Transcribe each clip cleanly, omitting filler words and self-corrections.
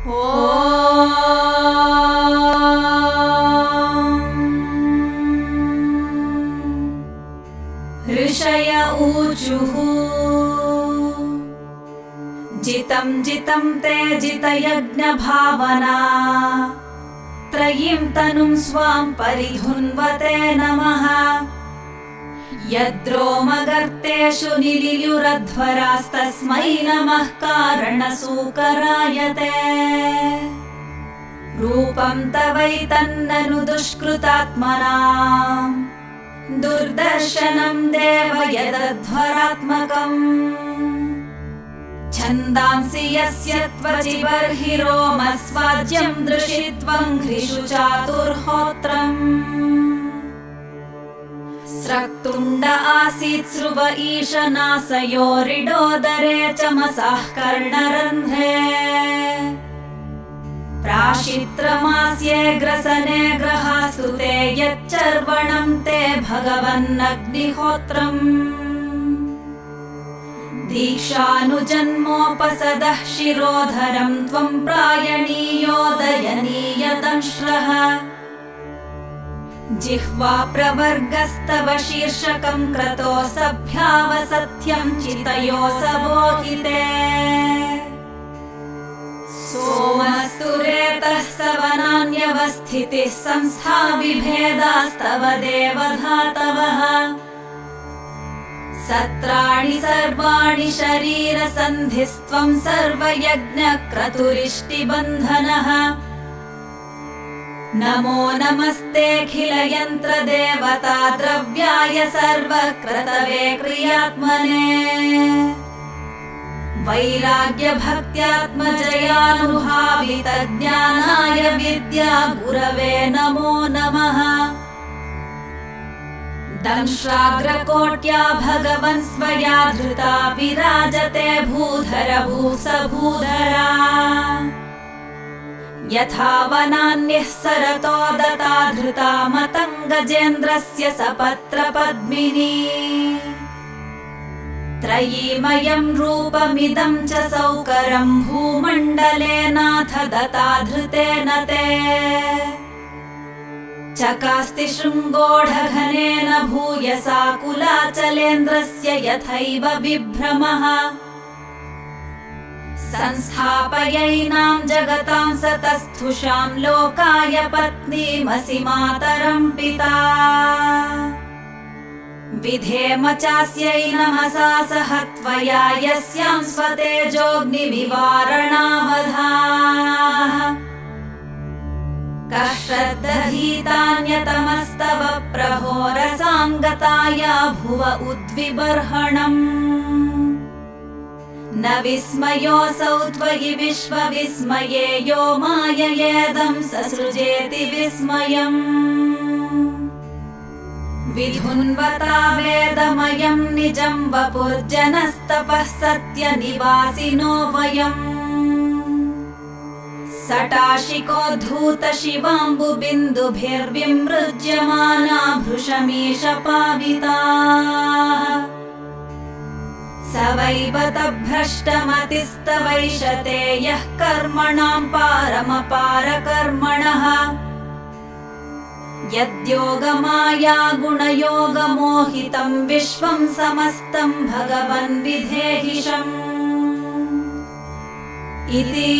ऋषय ऊचुः जितं जितं ते जितयज्ञभावना त्रयीं तनुं स्वां परिधुन्वते नमः। यद्रोमगर्तेषु निलियुरध्वरास्तस्मै नमः कारणसूकराय ते। रूपं तवैतन्ननु दुष्कृतात्मनां दुर्दर्शनं देव यदध्वरात्मकम्। छन्दांसि यस्य त्वचि बर्हिरोमस्वाज्यं दृशित्वं घ्रिषु चातुर्होत्रम्। स्रक्तुण्ड आसीत् स्रुव ईशनासयोरिडोदरे चमसः कर्णरन्ध्रे। प्राशित्रमास्ये ग्रसने ग्रहास्तु ते यच्चर्वणं ते भगवन्नग्निहोत्रम्। दीक्षानुजन्मोपसदः शिरोधरं त्वं प्रायणीयोदयनीयदंश्रः। जिह्वा प्रवर्गस्तव शीर्षकं क्रतो सभ्यावसत्यं चितयोऽसवोहिते। सोमस्तुरेतः सवनान्यवस्थितिः संस्था विभेदास्तव देवधातवः। सत्राणि सर्वाणि शरीरसन्धिस्त्वं सर्वयज्ञक्रतुरिष्टिबन्धनः। नमो नमस्तेऽखिलयन्त्रदेवता द्रव्याय सर्वक्रतवे क्रियात्मने। वैराग्यभक्त्यात्मजयानुभावितज्ञानाय विद्या गुरवे नमो नमः। दंश्राग्रकोट्या भगवन् स्वया धृता विराजते भूधर भूसभूधरा। यथा वनान्यः सरतो दता धृता मतङ्गजेन्द्रस्य सपत्रपद्मिनी। त्रयीमयं रूपमिदं च सौकरं भूमण्डले नाथ दता धृतेन ते। चकास्ति शृङ्गोढघनेन भूयसा कुलाचलेन्द्रस्य यथैव विभ्रमः। संस्थापयैनां जगतां सतस्थुषां लोकाय पत्नीमसि मातरं पिता। विधेम चास्यै नमसा सह त्वया यस्यां स्वतेजोऽग्निविवारणावधाः। कः श्रद्धहीतान्यतमस्तव प्रभो रसाङ्गताया भुव उद्विबर्हणम्। न विस्मयोऽसौ त्वयि विश्वविस्मये यो माययेदं ससृजेति विस्मयम्। विधुन्वता वेदमयं निजं वपुर्जनस्तपः सत्यनिवासिनो वयम्। सटाशिकोद्धूत शिवाम्बुबिन्दुभिर्विमृज्यमाना भृशमीशपाविताः। स वै बतभ्रष्टमतिस्तवैषते यः कर्मणां पारमपारकर्मणः। यद्योगमाया गुणयोगमोहितं विश्वं समस्तं भगवन् विधेहिशम्। इति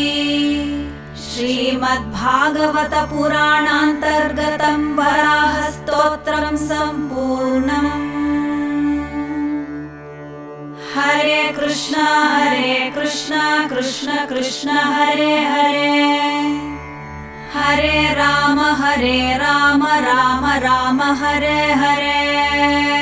श्रीमद्भागवत पुराणान्तर्गतं वराहस्तोत्रं सम्पूर्णम्। हरे कृष्ण कृष्ण कृष्ण हरे हरे। हरे राम राम राम हरे हरे।